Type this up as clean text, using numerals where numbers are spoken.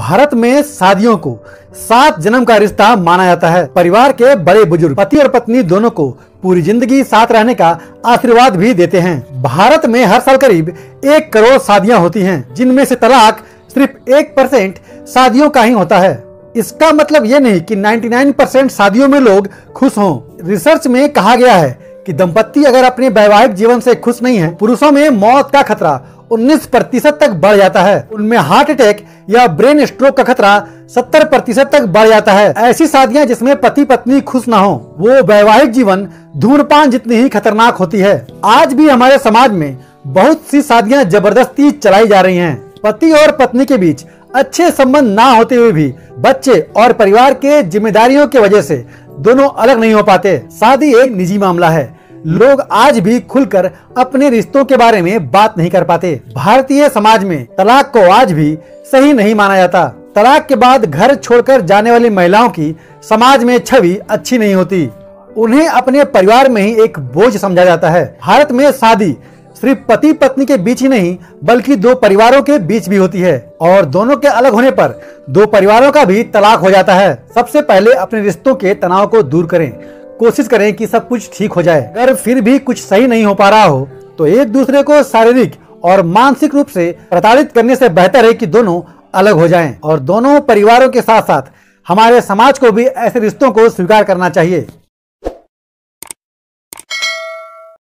भारत में शादियों को 7 जन्म का रिश्ता माना जाता है। परिवार के बड़े बुजुर्ग पति और पत्नी दोनों को पूरी जिंदगी साथ रहने का आशीर्वाद भी देते हैं। भारत में हर साल करीब 1 करोड़ शादियां होती हैं, जिनमें से तलाक सिर्फ 1% शादियों का ही होता है। इसका मतलब ये नहीं कि 99% शादियों में लोग खुश हों। रिसर्च में कहा गया है कि दंपत्ति अगर अपने वैवाहिक जीवन से खुश नहीं है, पुरुषों में मौत का खतरा 19% तक बढ़ जाता है। उनमें हार्ट अटैक या ब्रेन स्ट्रोक का खतरा 70% तक बढ़ जाता है। ऐसी शादियां जिसमें पति पत्नी खुश ना हो, वो वैवाहिक जीवन धूम्रपान जितनी ही खतरनाक होती है। आज भी हमारे समाज में बहुत सी शादियां जबरदस्ती चलाई जा रही हैं। पति और पत्नी के बीच अच्छे संबंध ना होते हुए भी बच्चे और परिवार के जिम्मेदारियों की वजह से दोनों अलग नहीं हो पाते। शादी एक निजी मामला है। लोग आज भी खुलकर अपने रिश्तों के बारे में बात नहीं कर पाते। भारतीय समाज में तलाक को आज भी सही नहीं माना जाता। तलाक के बाद घर छोड़कर जाने वाली महिलाओं की समाज में छवि अच्छी नहीं होती। उन्हें अपने परिवार में ही एक बोझ समझा जाता है। भारत में शादी सिर्फ पति पत्नी के बीच ही नहीं बल्कि 2 परिवारों के बीच भी होती है, और दोनों के अलग होने पर 2 परिवारों का भी तलाक हो जाता है। सबसे पहले अपने रिश्तों के तनाव को दूर करें। कोशिश करें कि सब कुछ ठीक हो जाए। अगर फिर भी कुछ सही नहीं हो पा रहा हो तो एक दूसरे को शारीरिक और मानसिक रूप से प्रताड़ित करने से बेहतर है कि दोनों अलग हो जाएं। और दोनों परिवारों के साथ साथ हमारे समाज को भी ऐसे रिश्तों को स्वीकार करना चाहिए।